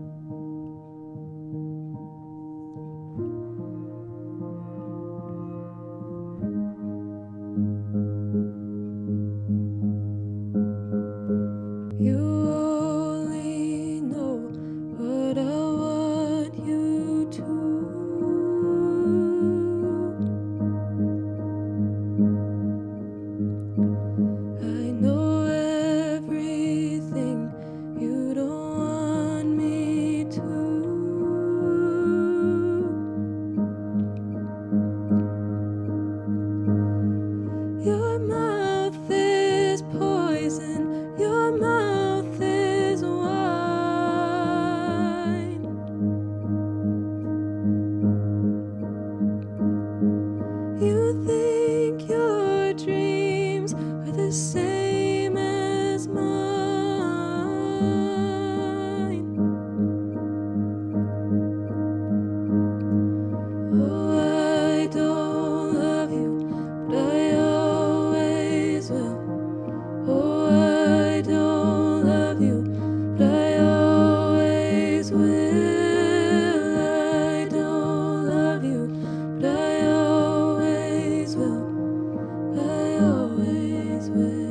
You only know what I want you to. I know everything you don't want me to. Your mouth is poison, your mouth is wine. You think your dreams are the same as mine. Oh, I don't love you, but I always will. Oh, I don't love you, but I always will. I don't love you, but I always will. I always will.